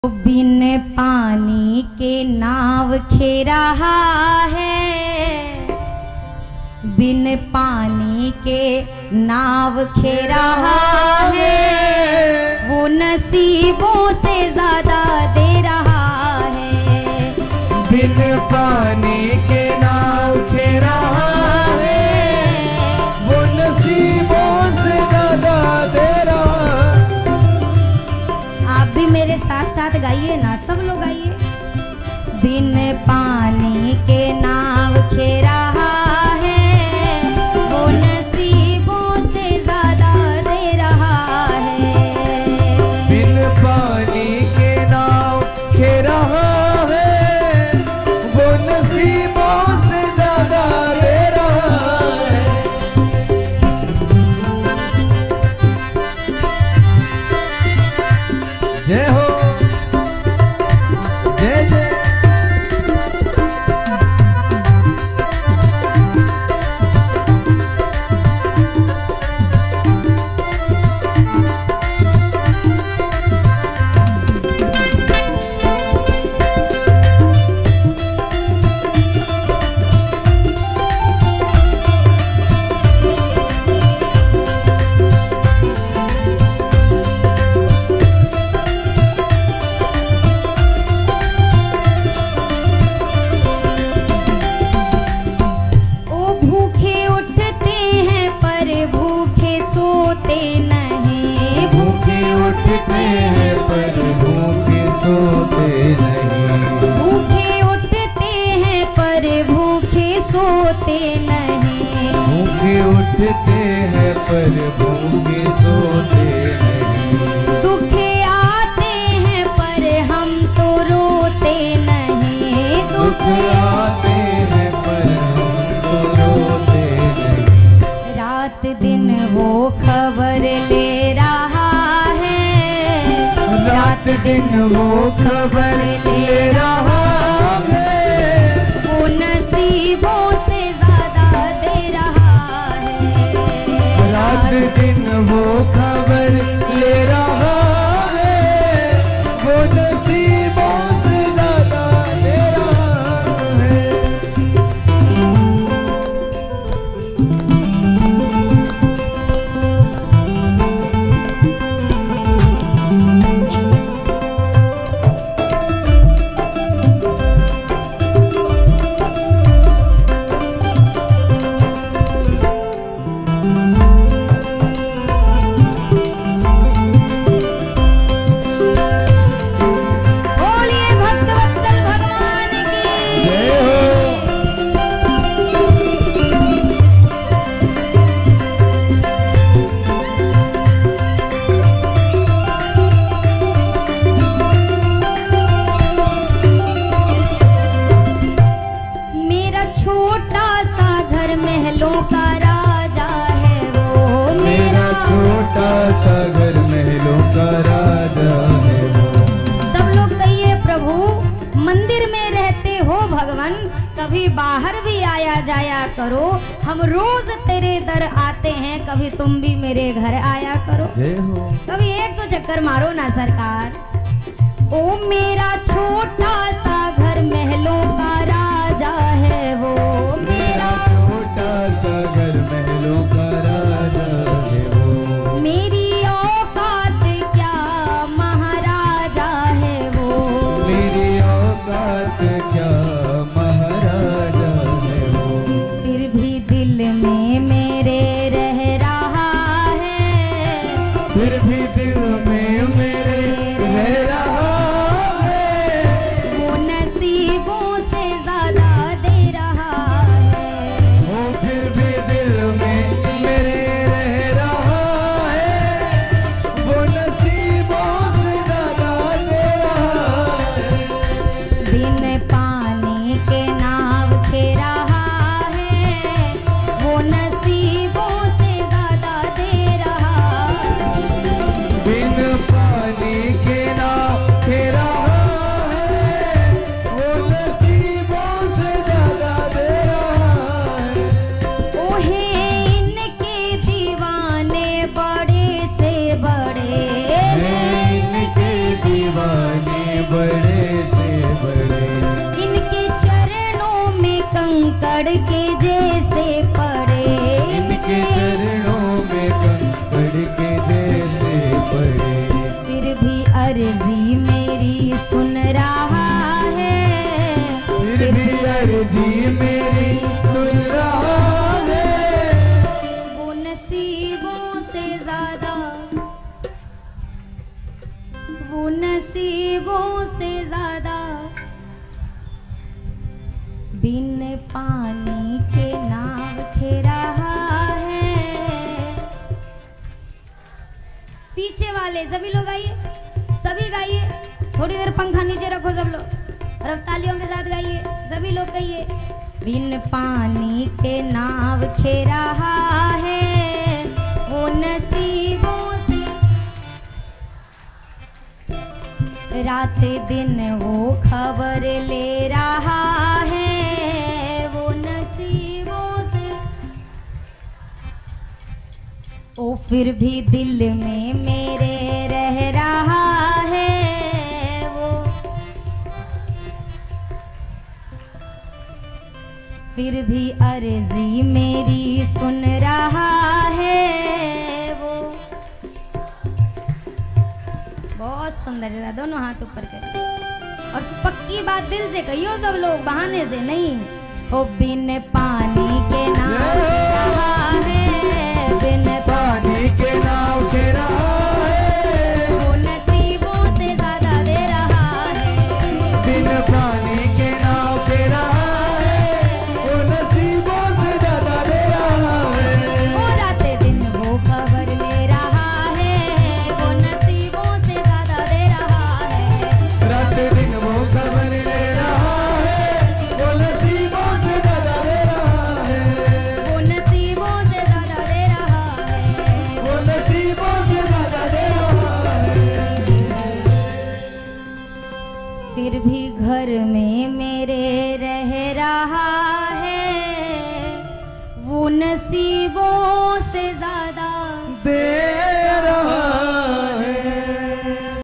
बिन पानी के नाव खे रहा है, बिन पानी के नाव खे रहा है, वो नसीबों से ज्यादा दे रहा है। बिन पानी के नाव खे रहा है, वो नसीबों से ज्यादा दे रहा है। आप भी मेरे साथ साथ गाइए ना, सब लोग गाइए। बिन पानी के नाव खे रहा है, वो नसीबों से ज्यादा दे रहा है। बिन पानी के नाव खे रहा है, वो नसीबों से ज्यादा दे रहा है। जय हो, जय जय। उठते हैं पर भूखे सोते नहीं, भूखे उठते हैं पर भूखे सोते नहीं, भूखे उठते हैं पर भूखे सोते नहीं। दुख आते हैं पर हम तो रोते नहीं, दुख आते हैं पर हम तो रोते नहीं। रात दिन वो खबर ले रहा है, रात दिन वो खबर ले रहा है, वो नसीबों से ज्यादा दे रहा है। रात दिन वो खबर ले रहा है, वो नसीबों से ज्यादा दे रहा है। सागर महलों का राजा है वो। सब लोग कहिए, प्रभु मंदिर में रहते हो भगवान, कभी बाहर भी आया जाया करो, हम रोज तेरे दर आते हैं, कभी तुम भी मेरे घर आया करो। जय हो। कभी एक तो चक्कर मारो ना सरकार। ओ मेरा छोटा सा घर महलों का राजा है वो, मेरा छोटा सा घर महलों का राजा है वो। मेरी औकात क्या महाराजा है वो, मेरी औकात क्या महाराजा है वो। फिर भी दिल में मेरे रह रहा है, फिर भी दिल में मेरे रह रहा है, वो नसीबों से ज्यादा दे रहा है। वो फिर भी दिल में मेरे रह रहा है, वो नसीबों से ज्यादा दे रहा है। बिन पानी के नाव खे रहा है, वो नसीबों से ज्यादा दे रहा है। बिन पानी के नाव खे रहा है, वो नसीबों से ज्यादा दे रहा है। ओहे इनके दीवाने बड़े से बड़े, इनके दीवाने बड़े से बड़े। इनके चरणों में कंकड़ के जैसे पड़े, इनके चरणों में कंकड़ के जैसे पड़े। फिर भी अर्जी मेरी सुन रहा है, फिर भी अर्जी मेरी सुन रहा है। वो नसीबों से ज्यादा, वो नसीबों से ज्यादा बिन पानी के नाव खे रहा है। पीछे वाले सभी लोग आइए, सभी गाइए, थोड़ी देर पंखा नीचे रखो सब लोग और अब तालियों के साथ गाइए, सभी लोग कहिए। बिन पानी के नाव खे रहा है, वो नसीबों से रात दिन वो खबर ले रहा है, वो नसीबों से। ओ फिर भी दिल में मेरे रह रहा है वो, फिर भी अर्जी मेरी सुन रहा है वो। बहुत सुंदर जरा दोनों हाथ ऊपर करिए और पक्की बात दिल से कहियो सब लोग, बहाने से नहीं। ओ बिन पानी के नाव रहा है, बिन पानी के नाव खे रहा है। वो नसीबों से ज्यादा दे रहा है। बिन पानी के नाव खे रहा है, वो नसीबों से ज्यादा दे रहा है। वो रात दिन वो खबर ले रहा है, वो नसीबों से ज्यादा दे रहा है। रात दिन वो खबर ले रहा है, वो नसीबों से ज्यादा दे रहा है। वो नसीबों से ज्यादा दे रहा है। वो नसीबों से ज्यादा दे रहा है। फिर भी घर में मेरे रह रहा है, वो नसीबों से ज्यादा